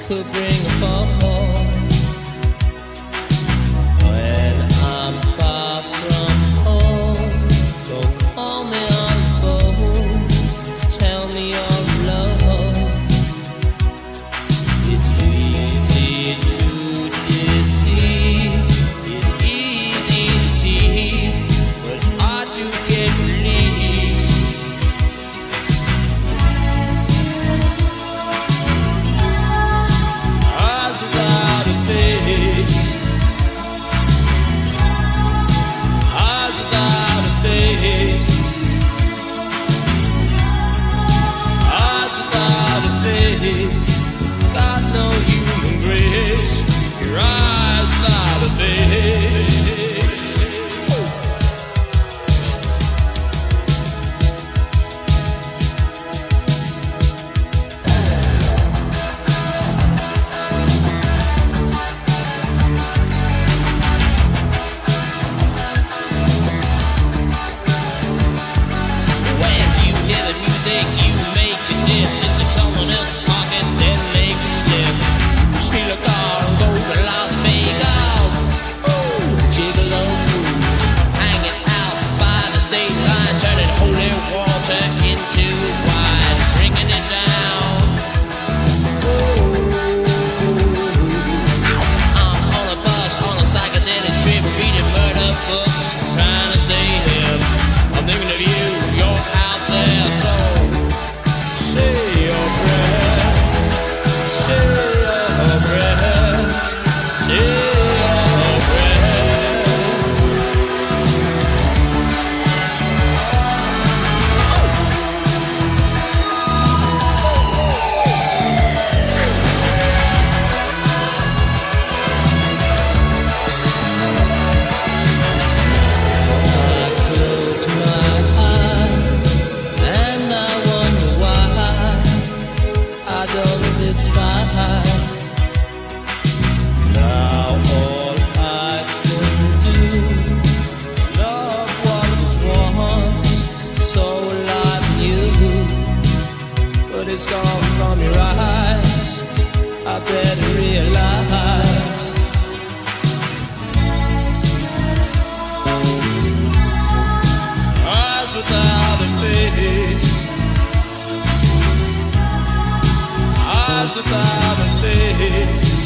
could bring a fall. When I'm far from home, don't call me on the phone to tell me your love. It's easy to deceive, it's easy to tease, but hard to get released. Eyes without a face, eyes without a face, eyes without a face. Got no human grace. Your eyes without a face. When you hear the music, you make a dip into someone else's pocket, then make a slip. Steal a car and go to Las Vegas. Ooh, gigolo, hanging out by the state line, turning holy water into wine, bringing it down. I'm on a bus, on a psychedelic trip, reading murder books, trying to stay hip. I'm thinking of you, you're out there, so say your prayers, say your prayers, say your prayers. I close my eyes and I wonder why I don't despise. Now all I can do, love what was once so like you, but it's gone from your eyes. I better realize. Eyes without a face, eyes without a face,